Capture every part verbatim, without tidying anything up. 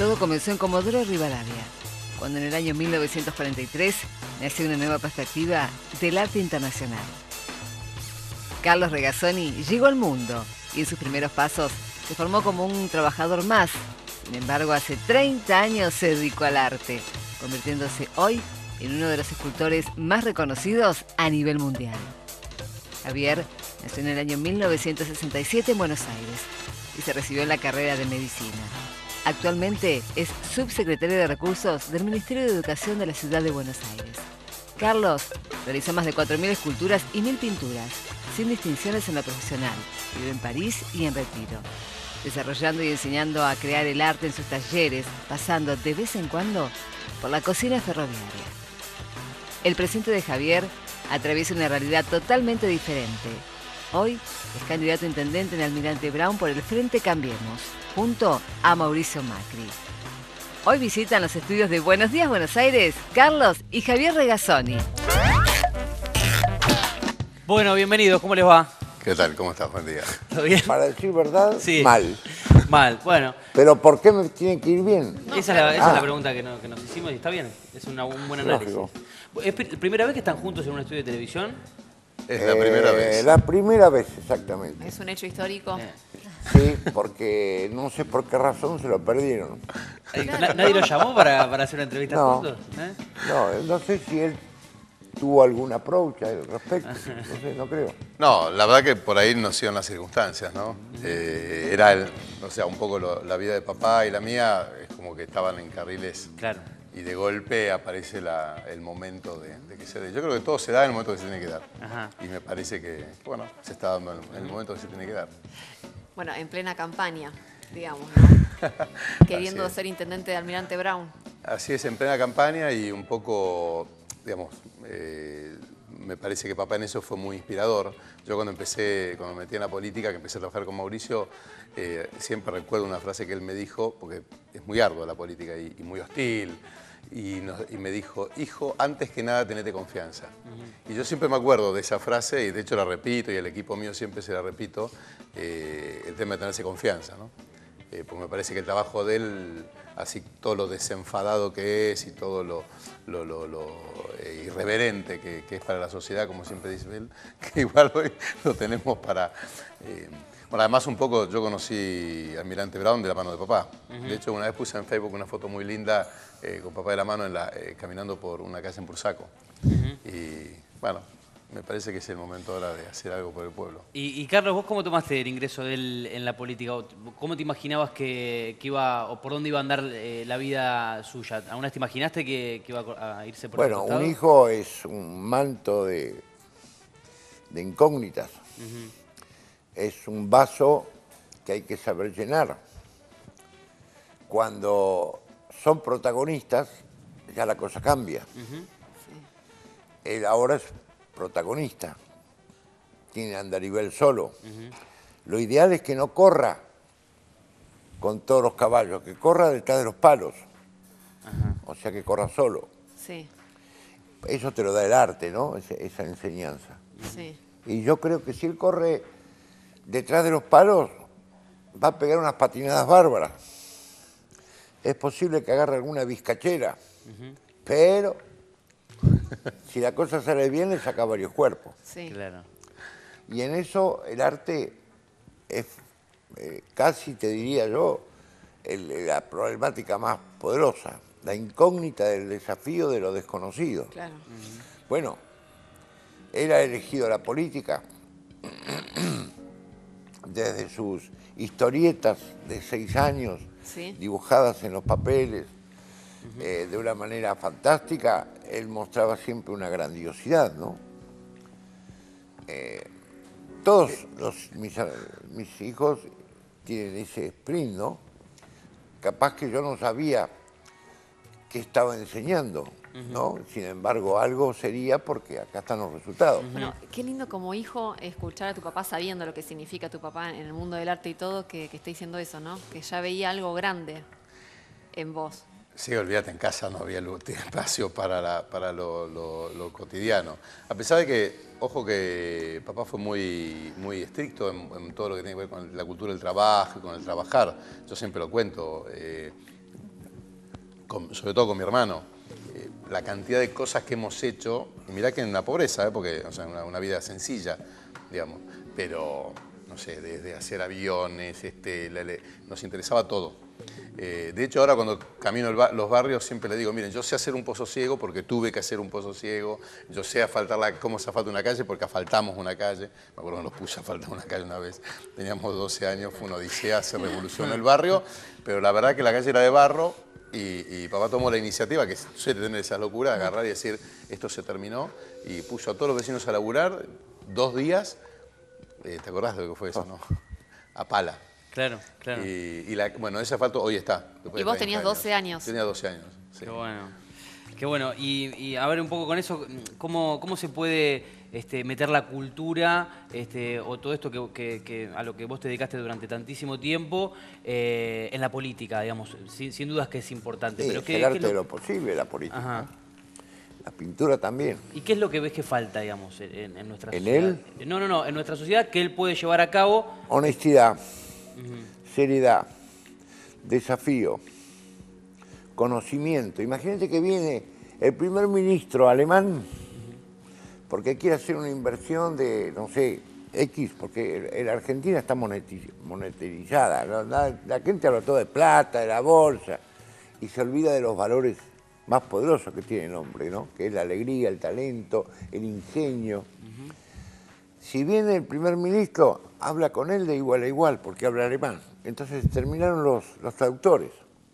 Todo comenzó en Comodoro Rivadavia, cuando en el año mil novecientos cuarenta y tres nació una nueva perspectiva del arte internacional. Carlos Regazzoni llegó al mundo y en sus primeros pasos se formó como un trabajador más. Sin embargo, hace treinta años se dedicó al arte, convirtiéndose hoy en uno de los escultores más reconocidos a nivel mundial. Javier nació en el año mil novecientos sesenta y siete en Buenos Aires y se recibió en la carrera de medicina. Actualmente es subsecretario de Recursos del Ministerio de Educación de la Ciudad de Buenos Aires. Carlos realizó más de cuatro mil esculturas y mil pinturas, sin distinciones en lo profesional. Vive en París y en Retiro, desarrollando y enseñando a crear el arte en sus talleres, pasando de vez en cuando por la cocina ferroviaria. El presente de Javier atraviesa una realidad totalmente diferente. Hoy es candidato a intendente en Almirante Brown por el Frente Cambiemos, junto a Mauricio Macri. Hoy visitan los estudios de Buenos Días Buenos Aires, Carlos y Javier Regazzoni. Bueno, bienvenidos, ¿cómo les va? ¿Qué tal? ¿Cómo estás? Buen día. ¿Todo bien? Para decir verdad, Sí. mal. Mal, bueno. Pero ¿por qué me tiene que ir bien? No, esa es la, esa ah. es la pregunta que, no, que nos hicimos y está bien, es una, un buen análisis. Lógico. ¿Es la primera vez que están juntos en un estudio de televisión? Es la primera Eh, vez. La primera vez, exactamente. Es un hecho histórico. Eh. Sí, porque no sé por qué razón se lo perdieron. ¿Na- ¿Nadie lo llamó para, para hacer una entrevista No. juntos? ¿Eh? No, no sé si él tuvo algún approach al respecto. No sé, no creo. No, la verdad que por ahí no sido las circunstancias, ¿no? Eh, era, el, o sea, un poco lo- la vida de papá y la mía, es como que estaban en carriles. Claro. Y de golpe aparece la- el momento de, de que se dé. Yo creo que todo se da en el momento que se tiene que dar. Ajá. Y me parece que, bueno, se está dando en, en el momento que se tiene que dar. Bueno, en plena campaña, digamos, ¿no? Queriendo Así es. ser intendente de Almirante Brown. Así es, en plena campaña y un poco, digamos, eh, me parece que papá en eso fue muy inspirador. Yo cuando empecé, cuando me metí en la política, que empecé a trabajar con Mauricio, eh, siempre recuerdo una frase que él me dijo, porque es muy ardua la política y, y muy hostil, y, nos- y me dijo, hijo, antes que nada tenete confianza. Uh-huh. Y yo siempre me acuerdo de esa frase, y de hecho la repito, y el equipo mío siempre se la repito, eh, el tema de tenerse confianza, ¿no? Eh, porque me parece que el trabajo de él, así todo lo desenfadado que es y todo lo, lo, lo, lo eh, irreverente que, que es para la sociedad, como siempre dice él, que igual hoy lo tenemos para... Eh, bueno, además un poco yo conocí a Almirante Brown de la mano de papá. Uh-huh. De hecho, una vez puse en Facebook una foto muy linda eh, con papá de la mano en la, eh, caminando por una calle en Bursaco. Uh-huh. Y bueno, me parece que es el momento ahora de hacer algo por el pueblo. Y, y Carlos, ¿vos cómo tomaste el ingreso de él en la política? ¿Cómo te imaginabas que, que iba, o por dónde iba a andar eh, la vida suya? ¿Alguna vez te imaginaste que, que iba a irse por Bueno, el costado? un hijo es un manto de, de incógnitas. Uh-huh. Es un vaso que hay que saber llenar. Cuando son protagonistas, ya la cosa cambia. Uh-huh. Sí. Él ahora es protagonista. Tiene andarivel solo. Uh-huh. Lo ideal es que no corra con todos los caballos, que corra detrás de los palos. Uh-huh. O sea, que corra solo. Sí, Eso te lo da el arte, ¿no? Esa, esa enseñanza. sí. Y yo creo que si él corre detrás de los palos, va a pegar unas patinadas bárbaras. Es posible que agarre alguna bizcachera, uh-huh. pero si la cosa sale bien, le saca varios cuerpos. Sí. Claro. Y en eso el arte es eh, casi, te diría yo, el, la problemática más poderosa, la incógnita del desafío de lo desconocido. Claro. Uh-huh. Bueno, él ha elegido la política desde sus historietas de seis años, Sí. dibujadas en los papeles, uh-huh. eh, de una manera fantástica. Él mostraba siempre una grandiosidad, ¿no? Eh, todos los, mis, mis hijos tienen ese sprint, ¿no? Capaz que yo no sabía qué estaba enseñando, uh-huh. ¿no? Sin embargo, algo sería porque acá están los resultados. Uh-huh. Bueno, qué lindo como hijo escuchar a tu papá sabiendo lo que significa tu papá en el mundo del arte y todo, que, que esté diciendo eso, ¿no? Que ya veía algo grande en vos. Sí, olvídate, en casa no había espacio para, la, para lo, lo, lo cotidiano. A pesar de que, ojo que papá fue muy, muy estricto en, en todo lo que tiene que ver con la cultura del trabajo y con el trabajar. Yo siempre lo cuento. Eh, con, sobre todo con mi hermano, eh, la cantidad de cosas que hemos hecho, y mirá que en la pobreza, ¿eh? Porque, o sea, una, una vida sencilla, digamos, pero, no sé, desde hacer aviones, este, le, le, nos interesaba todo. Eh, de hecho, ahora cuando camino el ba los barrios siempre le digo, miren, yo sé hacer un pozo ciego porque tuve que hacer un pozo ciego, yo sé asfaltar la, cómo se asfalta una calle porque asfaltamos una calle, me acuerdo que nos puse a asfaltar una calle una vez, teníamos doce años, fue una odisea, se revolucionó el barrio, pero la verdad que la calle era de barro y, y papá tomó la iniciativa, que suele tener esa locura, de agarrar y decir, esto se terminó, y puso a todos los vecinos a laburar, dos días, eh, ¿te acordás de lo que fue eso, no? A pala. Claro, claro. Y, y la, bueno, ese asfalto hoy está. Y vos tenías doce años. Tenía doce años, sí. Qué bueno. Qué bueno. Y, y a ver un poco con eso, ¿cómo, cómo se puede este, meter la cultura este, o todo esto que, que, que a lo que vos te dedicaste durante tantísimo tiempo eh, en la política, digamos? Sin, sin dudas que es importante. Sí, pero es ¿qué, el arte qué lo... de lo posible, la política. Ajá. La pintura también. ¿Y qué es lo que ves que falta, digamos, en, en nuestra ¿En sociedad? él? No, no, no, en nuestra sociedad que él puede llevar a cabo. Honestidad, Uh-huh. seriedad, desafío, conocimiento. Imagínate que viene el primer ministro alemán porque quiere hacer una inversión de, no sé, X, porque la Argentina está monetarizada. La, la gente habla todo de plata, de la bolsa, y se olvida de los valores más poderosos que tiene el hombre, ¿no? Que es la alegría, el talento, el ingenio. Uh-huh. Si viene el primer ministro, habla con él de igual a igual, porque habla alemán. Entonces terminaron los, los traductores.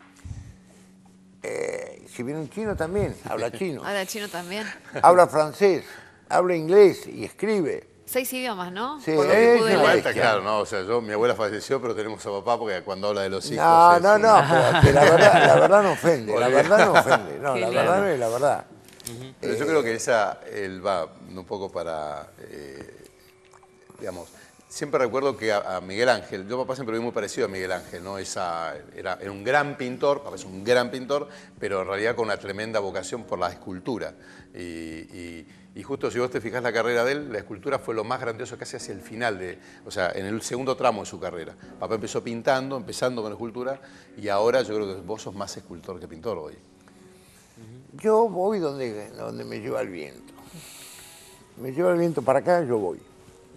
Eh, si viene un chino también, habla chino. Habla chino también. Habla francés, habla inglés y escribe. Seis idiomas, ¿no? Sí, Por lo que es pude Igual leer. está claro, ¿no? O sea, yo, mi abuela falleció, pero tenemos a papá porque cuando habla de los hijos... No, es no, un- no, pero que la verdad, la verdad no ofende, la verdad no ofende. No, Qué la lindo. verdad es la verdad. Pero yo creo que esa, él va un poco para, eh, digamos, siempre recuerdo que a, a Miguel Ángel, yo papá siempre vi muy parecido a Miguel Ángel, ¿no? Esa, era, era un gran pintor, papá es un gran pintor, pero en realidad con una tremenda vocación por la escultura. Y, y, y justo si vos te fijás la carrera de él, la escultura fue lo más grandioso que hace hacia el final, de, o sea, en el segundo tramo de su carrera. Papá empezó pintando, empezando con escultura, y ahora yo creo que vos sos más escultor que pintor hoy. Yo voy donde, donde me lleva el viento. Me lleva el viento para acá, yo voy.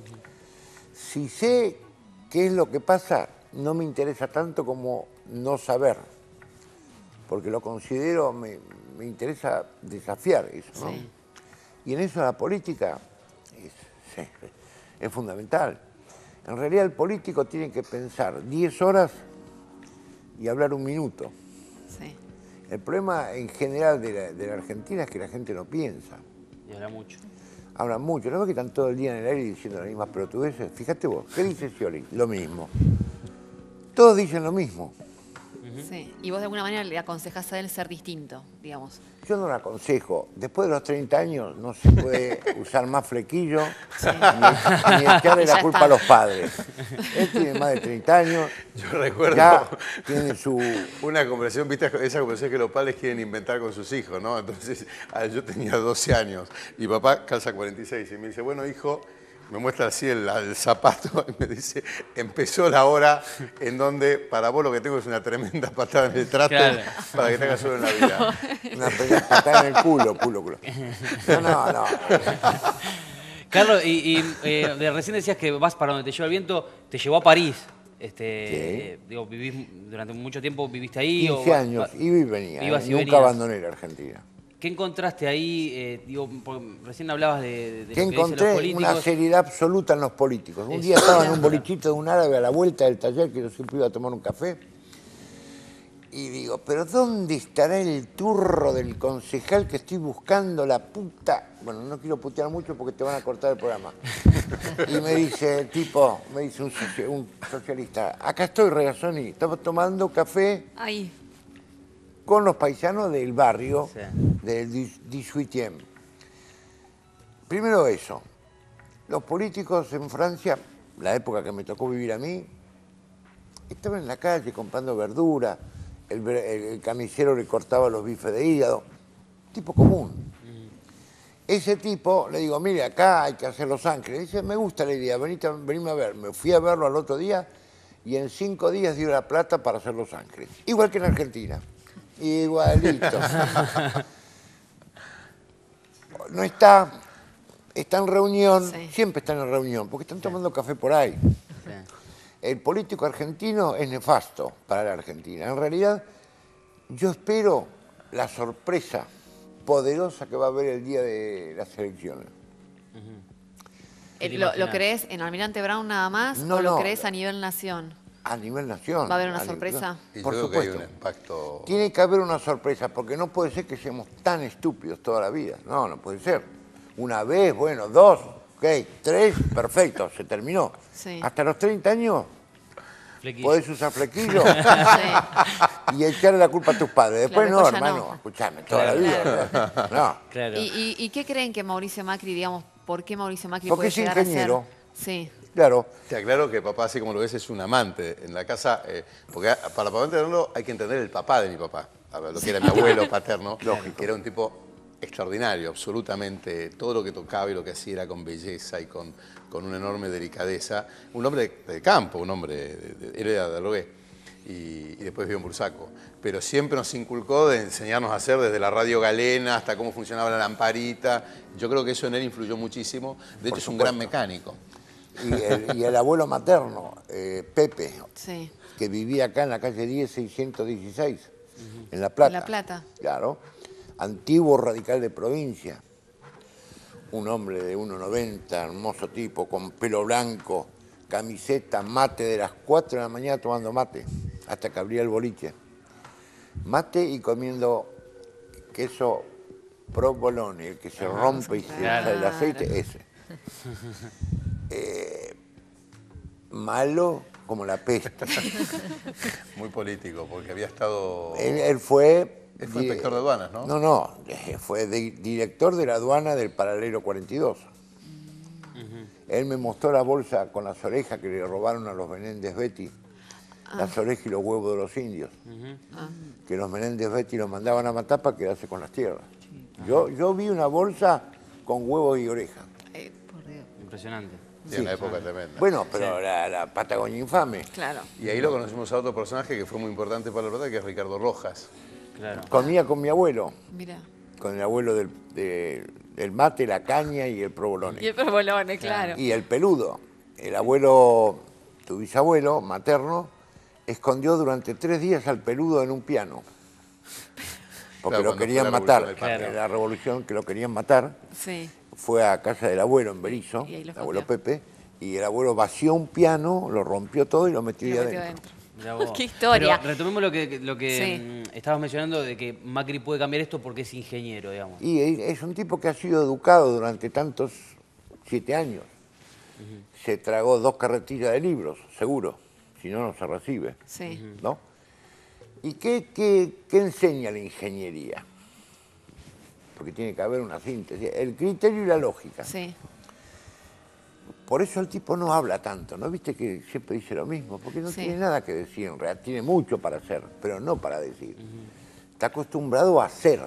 Si sé qué es lo que pasa, no me interesa tanto como no saber, porque lo considero, me, me interesa desafiar eso, ¿no? Sí. Y en eso la política es, sí, es fundamental. En realidad el político tiene que pensar diez horas y hablar un minuto. Sí. El problema en general de la, de la Argentina es que la gente no piensa. Y habla mucho. Hablan mucho, ¿no ves que están todo el día en el aire diciendo las mismas pelotudeces? Fíjate vos, ¿qué dice Scioli? Lo mismo. Todos dicen lo mismo. Sí. Y vos de alguna manera le aconsejás a él ser distinto, digamos. Yo no lo aconsejo. Después de los treinta años no se puede usar más flequillo ni, ni echarle la Ya culpa está. a los padres. Él tiene más de treinta años. Yo recuerdo Ya tiene su... una conversación, viste, esa conversación que los padres quieren inventar con sus hijos, ¿no? Entonces, ah, yo tenía doce años y papá calza cuarenta y seis y me dice, bueno, hijo, me muestra así el, el zapato y me dice, empezó la hora en donde para vos lo que tengo es una tremenda patada en el traste Claro. para que te hagas solo en la vida. Una pelea patada en el culo, culo, culo. No, no, no. Carlos, y, y, eh, de- recién decías que vas para donde te lleva el viento, te llevó a París. Este, Sí. eh, digo, vivís durante mucho tiempo, viviste ahí. o quince va- años, va- iba y venía. ibas ¿eh? y Nunca venías. abandoné la Argentina. ¿Qué encontraste ahí? Eh, digo, porque recién hablabas de, de lo Que que dicen encontré los políticos. una seriedad absoluta en los políticos. Un Eso. día estaba en un bolichito de un árabe a la vuelta del taller, que yo siempre iba a tomar un café, y digo, pero ¿dónde estará el turro del concejal que estoy buscando la puta? Bueno, no quiero putear mucho porque te van a cortar el programa. Y me dice el tipo, me dice un, soci- un socialista, acá estoy, Regazzoni, estaba tomando café Ahí. con los paisanos del barrio, Sí. del dieciocho. Primero eso, los políticos en Francia, la época que me tocó vivir a mí, estaban en la calle comprando verdura, el, ver- el- el camisero le cortaba los bifes de hígado, tipo común. Ese tipo, le digo, mire, acá hay que hacer Los Ángeles. Dice, me gusta la idea, venite, a- venime a ver. Me fui a verlo al otro día y en cinco días dio la plata para hacer Los Ángeles. Igual que en Argentina. Igualito. No está, está en reunión, Sí. siempre están en reunión, porque están tomando café por ahí. Sí. El político argentino es nefasto para la Argentina. En realidad, yo espero la sorpresa poderosa que va a haber el día de las elecciones. Eh, te ¿Lo, ¿Lo imaginas? crees en Almirante Brown nada más No, o lo no. crees a nivel nación? A nivel nación. ¿Va a haber una a nivel- sorpresa? Y Por yo creo que hay supuesto. un impacto. Tiene que haber una sorpresa, porque no puede ser que seamos tan estúpidos toda la vida. No, no puede ser. Una vez, bueno, dos, ok, tres, perfecto, se terminó. Sí. Hasta los treinta años Flequillo. podés usar flequillo Sí. y echarle la culpa a tus padres. Después Claro, no, después ya hermano, no. escuchame, toda Claro. la vida. No, Claro. ¿Y, y, y qué creen que Mauricio Macri, digamos, por qué Mauricio Macri Porque puede es llegar a ingeniero. ser? Sí. claro. Te aclaro que papá, así como lo ves, es un amante en la casa, eh, porque a- para poder entenderlo hay que entender el papá de mi papá, a ver, lo que era mi abuelo paterno, que era un tipo extraordinario, absolutamente, todo lo que tocaba y lo que hacía era con belleza y con, con una enorme delicadeza, un hombre de, de campo, un hombre, de, de, él era de Adrogué, y, y después vivió en Bursaco, pero siempre nos inculcó de enseñarnos a hacer desde la radio galena hasta cómo funcionaba la lamparita, yo creo que eso en él influyó muchísimo, de hecho es un gran mecánico. Y el, y el abuelo materno, eh, Pepe, Sí. que vivía acá en la calle diez seiscientos dieciséis, en La Plata. En La Plata. Claro. Antiguo radical de provincia. Un hombre de uno noventa, hermoso tipo, con pelo blanco, camiseta, mate de las cuatro de la mañana tomando mate, hasta que abría el boliche. Mate y comiendo queso provolone, el que se rompe y se claro. sale el aceite, ese. Eh, malo como la peste. Muy político, porque había estado... Él, él fue... Él fue inspector de aduanas, ¿no? No, no, eh, fue di- director de la aduana del paralelo cuarenta y dos. Él me mostró la bolsa con las orejas que le robaron a los Menéndez Betty, las orejas y los huevos de los indios, que los Menéndez Betty los mandaban a matar para quedarse con las tierras. Yo, yo vi una bolsa con huevos y orejas. Eh, Por Dios. Impresionante. Sí, una época tremenda. Bueno, pero la, la Patagonia infame. claro. Y ahí lo conocimos a otro personaje que fue muy importante para la verdad, que es Ricardo Rojas. Claro. Comía con mi abuelo, Mira. con el abuelo del, de- del mate, la caña y el provolone. Y el provolone, claro. Y el peludo. El abuelo, tu bisabuelo materno, escondió durante tres días al peludo en un piano. Porque Claro, lo cuando querían fue la matar. revolución del Claro. En la revolución que lo querían matar, Sí. fue a casa del abuelo en Berizo, Y ahí lo el abuelo escondió. Pepe, y el abuelo vació un piano, lo rompió todo y lo metió Y ahí lo metió adentro. adentro. Mirá vos. Qué historia. Pero retomemos lo que, lo que Sí. mm, estabas mencionando de que Macri puede cambiar esto porque es ingeniero, digamos. Y es un tipo que ha sido educado durante tantos, siete años. Se tragó dos carretillas de libros, seguro, si no, no se recibe. Sí. ¿No? ¿Y qué, qué, qué enseña la ingeniería? Porque tiene que haber una síntesis. El criterio y la lógica. Sí. Por eso el tipo no habla tanto, ¿no? Viste que siempre dice lo mismo, porque no Sí. tiene nada que decir en realidad. Tiene mucho para hacer, pero no para decir. Está acostumbrado a hacer.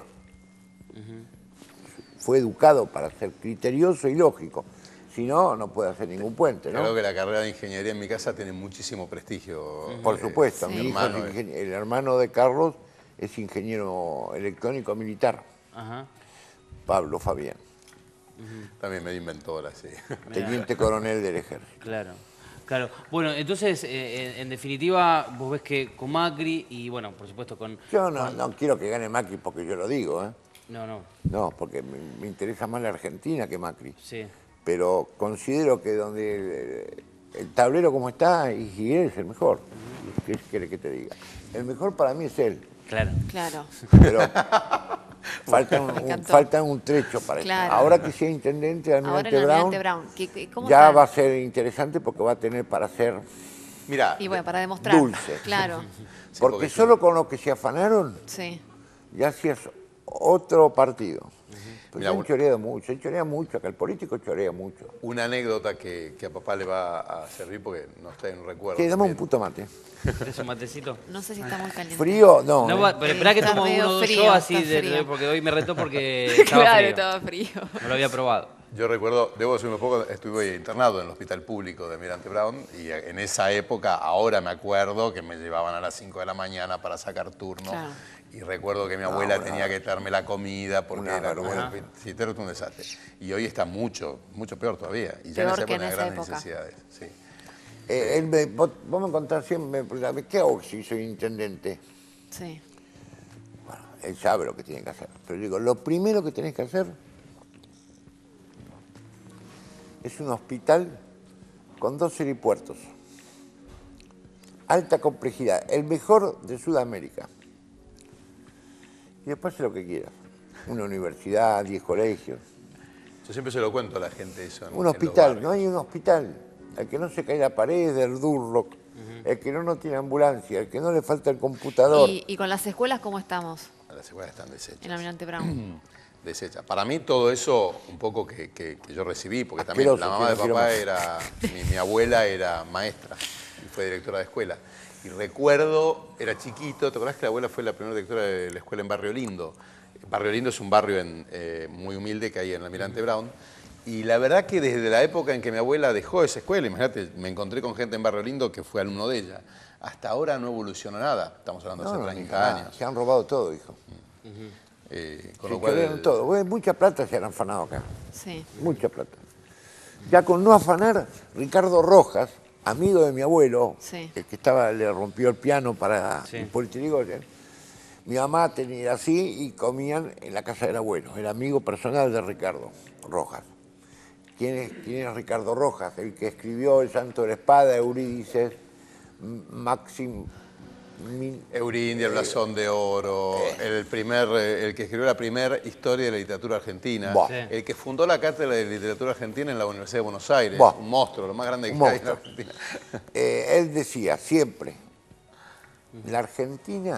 Fue educado para ser criterioso y lógico. Si no, no puede hacer ningún puente, ¿no? Creo que la carrera de ingeniería en mi casa tiene muchísimo prestigio. Por Eh, supuesto, mi mi hijo hermano es es- ingen- el hermano de Carlos es ingeniero electrónico militar, Ajá. Pablo Fabián, también medio inventora, sí. teniente coronel del ejército. Claro. Claro. Bueno, entonces, eh, en, en definitiva, vos ves que con Macri y, bueno, por supuesto con... Yo no, no quiero que gane Macri porque yo lo digo, ¿eh? No, no. No, porque me, me interesa más la Argentina que Macri. Sí. Pero considero que donde el, el tablero como está, y si él es el mejor, ¿qué quiere que te diga? El mejor para mí es él, Claro. Claro. pero falta un, Me un- encantó. falta un trecho para eso. Claro. Ahora que sea intendente de Ahora Almirante el Brown, Almirante Brown. ¿qué- qué- cómo ya están? va a ser interesante porque va a tener para hacer, Mira, Y bueno, para demostrar. Dulce. Claro. Sí, porque porque solo con lo que se afanaron Sí. ya hacías otro partido. Pues Mira, han un- choreado mucho, han choreado mucho, acá el político chorea mucho. una anécdota que, que a papá le va a servir porque no está en un recuerdo. Que dame un también. puto mate. ¿Querés un matecito? No sé si está muy caliente. Frío, no. No, ¿eh? va- pero esperá que Está tomo medio uno o dos frío, yo así, está de- frío. de- porque hoy me retó porque estaba Claro, frío. estaba frío. No lo había probado. Yo recuerdo, debo decirme un poco, estuve internado en el hospital público de Almirante Brown y en esa época, ahora me acuerdo que me llevaban a las cinco de la mañana para sacar turno. Claro. Y recuerdo que mi abuela no, tenía una, que traerme la comida porque era como sí, era un desastre. Y hoy está mucho, mucho peor todavía. Y ya peor en esa época que en hay esa grandes época. necesidades. Sí. Eh, él me, vos, vos me contás siempre, ¿qué hago si soy intendente? Sí. Bueno, él sabe lo que tiene que hacer. Pero digo, lo primero que tenés que hacer es un hospital con dos helipuertos. Alta complejidad, el mejor de Sudamérica. Y después lo que quieras. Una universidad, diez colegios. Yo siempre se lo cuento a la gente eso. En, un hospital, no hay un hospital. El que no se cae la pared del Durlock, uh-huh. el que no, no tiene ambulancia, el que no le falta el computador. ¿Y, y con las escuelas cómo estamos? Las escuelas están deshechas. En Almirante Brown. Deshecha. Para mí todo eso, un poco que, que, que yo recibí, porque también Asqueroso, la mamá de papá era, mi, mi abuela era maestra y fue directora de escuela. Y recuerdo, era chiquito, ¿te acordás que la abuela fue la primera directora de la escuela en Barrio Lindo? Barrio Lindo es un barrio en, eh, muy humilde que hay en Almirante Brown. Y la verdad que desde la época en que mi abuela dejó esa escuela, imagínate, me encontré con gente en Barrio Lindo que fue alumno de ella. Hasta ahora no evolucionó nada, estamos hablando de no, hace treinta años. Se han robado todo, hijo. Uh-huh. Eh, con se lo cual el... todo. Bueno, mucha plata se han afanado acá. Sí. Mucha plata. Ya con no afanar, Ricardo Rojas, amigo de mi abuelo, sí. el que estaba, le rompió el piano para sí. el Politirigoyen, mi mamá tenía así y comían en la casa del abuelo. Era amigo personal de Ricardo Rojas. ¿Quién es, quién es Ricardo Rojas? El que escribió El Santo de la Espada, Eurídice, Máximo... Min, Eurindia, el Blasón de Oro, eh, el, primer, el que escribió la primera historia de la literatura argentina, sí. el que fundó la cátedra de literatura argentina en la Universidad de Buenos Aires, Buah. un monstruo, lo más grande que hay en Argentina. Eh, él decía siempre, la Argentina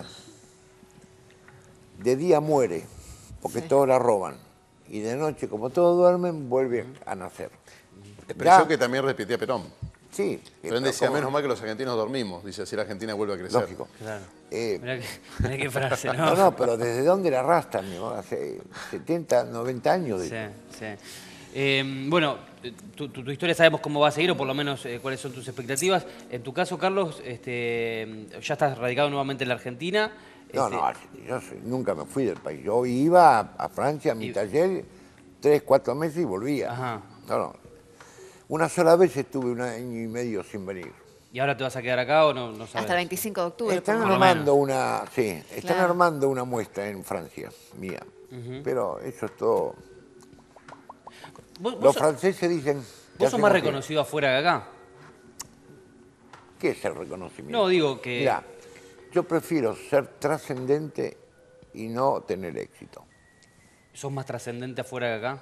de día muere, porque sí. todos la roban, y de noche, como todos duermen, vuelve a nacer. Expresión ya. que también repetía Perón. Sí. Pero él decía, menos mal que los argentinos dormimos, dice, así la Argentina vuelve a crecer. Lógico. Claro. Eh, mirá, que, mirá qué frase, ¿no? No, no, pero ¿desde dónde la arrastran? ¿no? Hace setenta, noventa años. De... Sí, sí. Eh, bueno, tu, tu, tu historia sabemos cómo va a seguir, o por lo menos eh, cuáles son tus expectativas. En tu caso, Carlos, este, ya estás radicado nuevamente en la Argentina. No, este... no, yo soy, nunca me fui del país. Yo iba a, a Francia, a mi y... taller, tres, cuatro meses y volvía. Ajá. No, no. Una sola vez estuve un año y medio sin venir. ¿Y ahora te vas a quedar acá o no, no sabes? Hasta el veinticinco de octubre. Están armando una, sí, están claro. armando una muestra en Francia, mía. Uh-huh. Pero eso es todo. ¿Vos, vos Los sos, franceses dicen... ¿Vos sos más reconocido que... afuera que acá? ¿Qué es el reconocimiento? No, digo que... Mirá, yo prefiero ser trascendente y no tener éxito. ¿Sos más trascendente afuera que acá?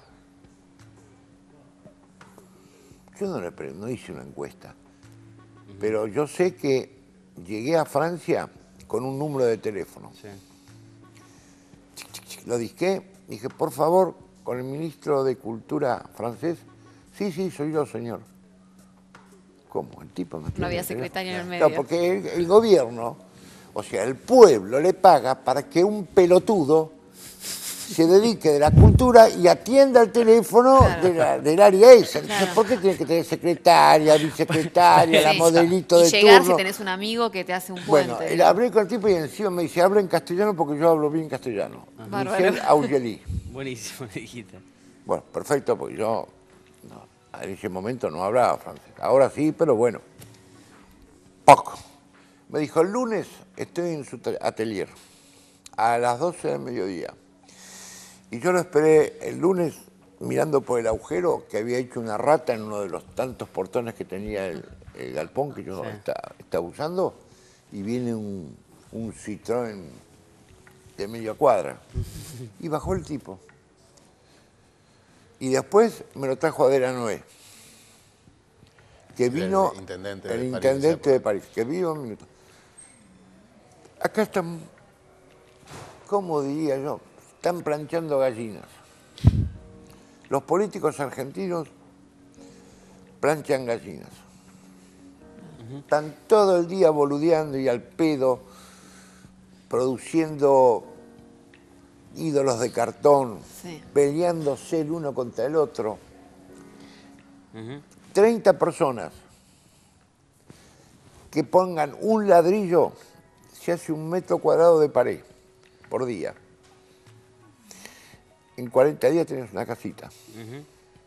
Yo no, le, no hice una encuesta, uh-huh. pero yo sé que llegué a Francia con un número de teléfono. Sí. Lo disqué, dije, por favor, con el ministro de Cultura francés. Sí, sí, soy yo, señor. ¿Cómo? El tipo me No había secretario en el medio. No, porque el, el gobierno, o sea, el pueblo le paga para que un pelotudo se dedique de la cultura y atienda el teléfono claro. de la, del área esa. Entonces, claro. ¿por qué tiene que tener secretaria, vicesecretaria, sí. la modelito y de llegar turno? Si tenés un amigo que te hace un puente. Bueno, el, hablé con el tipo y encima me dice, hablo en castellano porque yo hablo bien castellano. Michel Augeli. Buenísimo, dijiste. Bueno, perfecto, porque yo no, en ese momento no hablaba francés. Ahora sí, pero bueno, poco. Me dijo, el lunes estoy en su atelier a las doce del mediodía. Y yo lo esperé el lunes mirando por el agujero que había hecho una rata en uno de los tantos portones que tenía el, el galpón que yo sí. estaba, estaba usando, y viene un, un Citroën de media cuadra. Y bajó el tipo. Y después me lo trajo Adela Noé, que vino, el intendente, el de, intendente París, de París, que vino un minuto. Acá están, ¿cómo diría yo? Están planchando gallinas. Los políticos argentinos planchan gallinas. Uh-huh. Están todo el día boludeando y al pedo, produciendo ídolos de cartón, sí. peleándose el uno contra el otro. Ujú. treinta personas que pongan un ladrillo, se hace un metro cuadrado de pared por día. En cuarenta días tenés una casita. Ujú.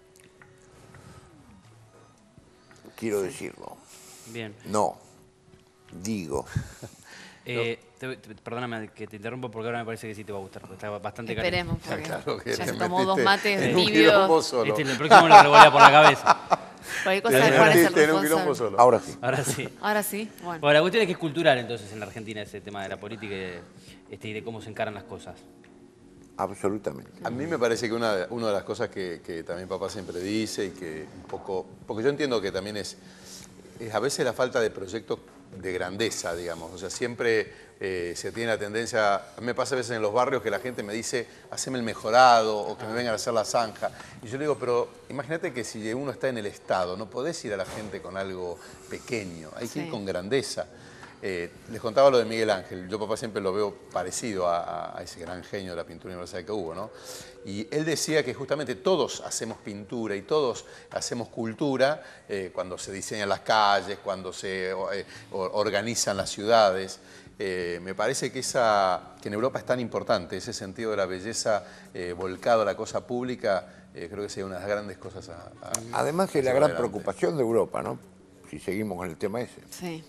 Quiero decirlo. Bien. No, digo. Eh, te- te- perdóname que te interrumpo porque ahora me parece que sí te va a gustar, porque está bastante Esperemos, caliente. porque Claro que ya te se tomó dos metiste mates en un tibios. quilombo solo. Este, el próximo lo revolea por la cabeza. Cualquier Te cosa de Juan es el metiste en un quilombo responsable. solo. Ahora sí. Ahora sí. Ahora sí, bueno. Bueno, la cuestión es que es cultural entonces en la Argentina ese tema de la política y de, este, y de cómo se encaran las cosas. Absolutamente. A mí me parece que una, de- una de las cosas que, que también papá siempre dice y que un poco, porque yo entiendo que también es, es a veces la falta de proyectos de grandeza, digamos. O sea, siempre eh, se tiene la tendencia, a mí me pasa a veces en los barrios que la gente me dice, haceme el mejorado o que me vengan a hacer la zanja. Y yo le digo, pero imagínate que si uno está en el Estado, no podés ir a la gente con algo pequeño, hay que Sí. ir con grandeza. Eh, les contaba lo de Miguel Ángel. Yo, papá, siempre lo veo parecido a, a- a ese gran genio de la pintura universal que hubo, ¿no? Y él decía que justamente todos hacemos pintura y todos hacemos cultura eh, cuando se diseñan las calles, cuando se eh, o- organizan las ciudades. Eh, me parece que, esa, que en Europa es tan importante, ese sentido de la belleza eh, volcado a la cosa pública, eh, creo que sería una de las grandes cosas a, a- Además a es la llevar gran adelante. preocupación de Europa, ¿no? Si seguimos con el tema ese. Sí.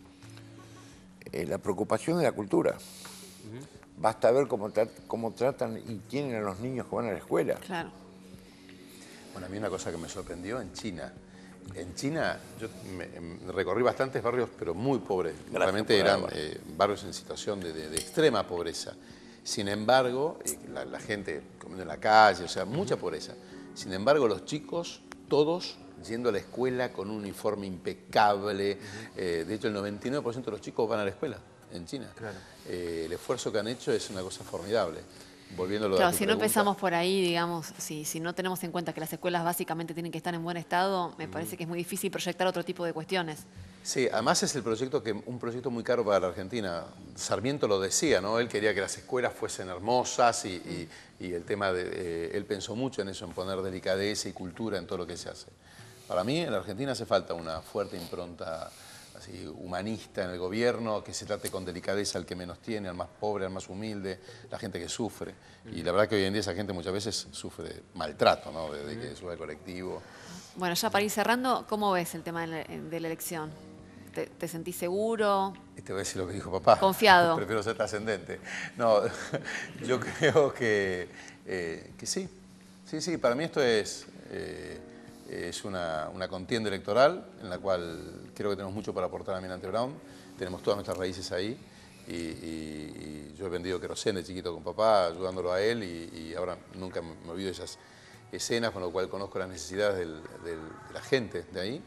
Eh, la preocupación de la cultura. Basta ver cómo, tra- cómo tratan y tienen a los niños que van a la escuela. Claro. Bueno, a mí una cosa que me sorprendió en China. En China yo me- me recorrí bastantes barrios, pero muy pobres. Gracias Realmente por eran agua. eh, barrios en situación de, de- de extrema pobreza. Sin embargo, eh, la, la gente comiendo en la calle, o sea, mucha pobreza. Sin embargo, los chicos, todos yendo a la escuela con un uniforme impecable. Eh, de hecho, el noventa y nueve por ciento de los chicos van a la escuela en China. Eh, el esfuerzo que han hecho es una cosa formidable. Volviendo a lo de Claro, tu si no pregunta. empezamos por ahí, digamos, si, si no tenemos en cuenta que las escuelas básicamente tienen que estar en buen estado, me parece que es muy difícil proyectar otro tipo de cuestiones. Sí, además es el proyecto que un proyecto muy caro para la Argentina. Sarmiento lo decía, ¿no? Él quería que las escuelas fuesen hermosas y, y- y el tema de eh, él pensó mucho en eso, en poner delicadeza y cultura en todo lo que se hace. Para mí en la Argentina hace falta una fuerte impronta así humanista en el gobierno, que se trate con delicadeza al que menos tiene, al más pobre, al más humilde, la gente que sufre. Y la verdad que hoy en día esa gente muchas veces sufre maltrato, ¿no? Desde que sube al colectivo. Bueno, ya para ir cerrando, ¿cómo ves el tema de la, de la elección? ¿Te, te sentís seguro? Y te voy a decir lo que dijo papá. Confiado. Prefiero ser trascendente. No, yo creo que, eh, que sí. Sí, sí, para mí esto es, eh, es una, una contienda electoral en la cual creo que tenemos mucho para aportar a Almirante Brown. Tenemos todas nuestras raíces ahí. Y, y- y yo he vendido querosén de chiquito con papá, ayudándolo a él, y, y ahora nunca me olvido de esas escenas, con lo cual conozco las necesidades del- del- de la gente de ahí.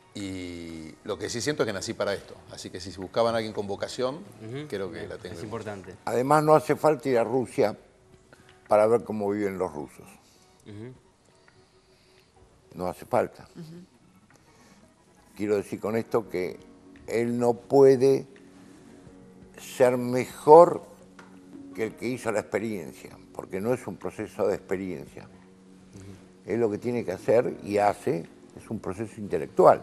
Y lo que sí siento es que nací para esto. Así que si buscaban a alguien con vocación, Ujú. creo que la tengo. Es importante. Además no hace falta ir a Rusia para ver cómo viven los rusos. Ujú. No hace falta. Quiero decir con esto que él no puede ser mejor que el que hizo la experiencia, porque no es un proceso de experiencia. Él lo que tiene que hacer y hace es un proceso intelectual.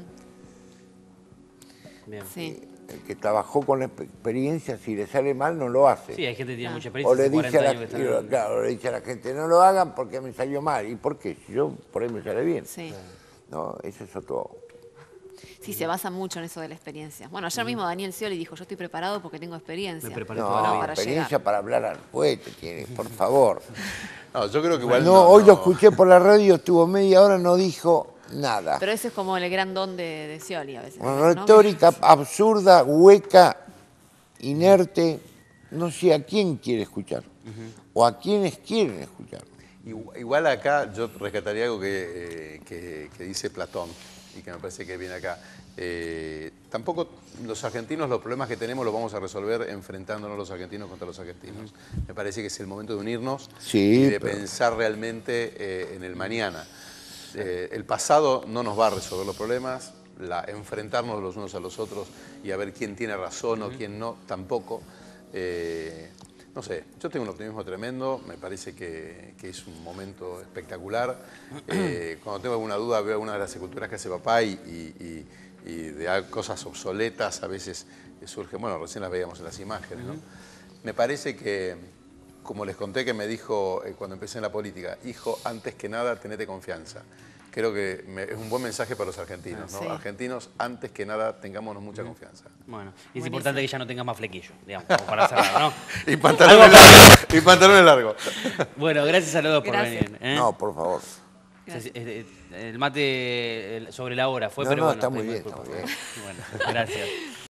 Bien. Sí. El que trabajó con la experiencia, si le sale mal, no lo hace. Sí, hay gente que tiene Ah. mucha O experiencia, le, hace dice cuarenta a la, años que están en- claro, le dice a la gente, no lo hagan porque me salió mal. ¿Y por qué? Si yo por ahí me sale bien. Sí. No, eso es otro. Sí, se basa mucho en eso de la experiencia. Bueno, ayer mismo Daniel Scioli dijo, yo estoy preparado porque tengo experiencia. Me preparé No, toda la vida. para experiencia llegar. para hablar al poeta tiene, por favor. No, yo creo que igual. No, hoy lo escuché por la radio, estuvo media hora, no dijo nada. Pero ese es como el gran don de, de Scioli a veces. Una ¿no? retórica absurda, hueca, inerte, no sé a quién quiere escuchar o a quiénes quieren escuchar. Igu- Igual acá yo rescataría algo que, eh, que- que dice Platón y que me parece que viene acá. Eh, tampoco los argentinos los problemas que tenemos los vamos a resolver enfrentándonos los argentinos contra los argentinos. Me parece que es el momento de unirnos Sí, y de pero- pensar realmente eh, en el mañana. Eh, el pasado no nos va a resolver los problemas, la, enfrentarnos los unos a los otros y a ver quién tiene razón o quién no, tampoco. Eh, no sé, yo tengo un optimismo tremendo, me parece que, que es un momento espectacular. Eh, cuando tengo alguna duda veo alguna de las esculturas que hace papá y, y, y, y de cosas obsoletas a veces surgen, bueno, recién las veíamos en las imágenes, ¿no? Me parece que, como les conté que me dijo eh, cuando empecé en la política, hijo, antes que nada, tenete confianza. Creo que me, es un buen mensaje para los argentinos, ¿no? Sí. Argentinos, antes que nada, tengámonos mucha confianza. Bueno, y es Buenísimo. importante que ya no tengas más flequillo, digamos, como para cerrar, ¿no? Y pantalones largos. Y pantalones largos. Bueno, gracias a los dos por Gracias. venir. ¿eh? No, por favor. Gracias. El, el mate el- sobre la hora fue, No, pero no, bueno. está muy fue- bien, fue- está muy fue- bien. Bueno, gracias.